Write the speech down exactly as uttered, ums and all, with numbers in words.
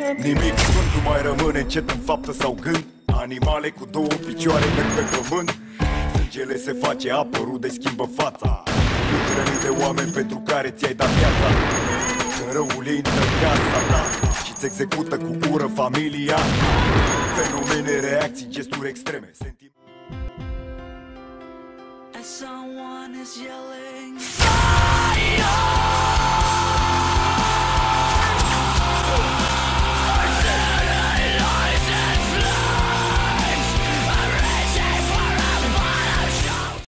Nimic sfânt nu mai rămâne încet în faptă sau gând. Animale cu două picioare merg pe pământ. Sângele se face apă, rude schimbă fața. Nu hrăni de oameni pentru care ți-ai dat viața. Că răul ei intră în casa ta și-ți execută cu ură familia. Fenomene, reacții, gesturi extreme. Someone is yelling.